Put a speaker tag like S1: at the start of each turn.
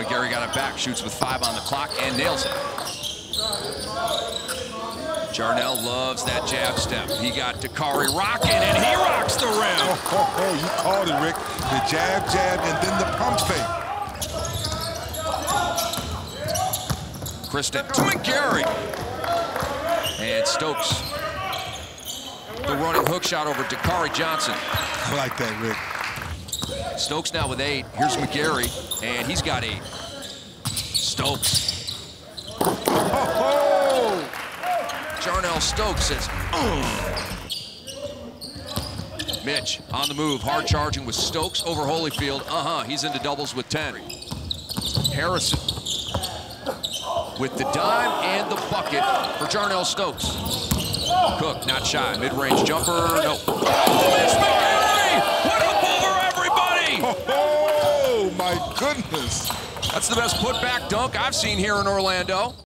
S1: McGary got it back, shoots with 5 on the clock, and nails it. Jarnell loves that jab step. He got Dakari rocking, and he rocks the rim.
S2: You called it, Rick. The jab, and then the pump fake.
S1: Kristen to McGary. And Stokes. The running hook shot over Dakari Johnson.
S2: I like that, Rick.
S1: Stokes now with 8. Here's McGary, and he's got 8. Stokes. Jarnell Stokes says, Mitch on the move, hard charging with Stokes over Holyfield. He's into doubles with 10. Harrison with the dime and the bucket for Jarnell Stokes. Cook, not shy, mid-range jumper, no. Oh, Mitch McGary! Put up over everybody!
S2: Oh, my goodness.
S1: That's the best putback dunk I've seen here in Orlando.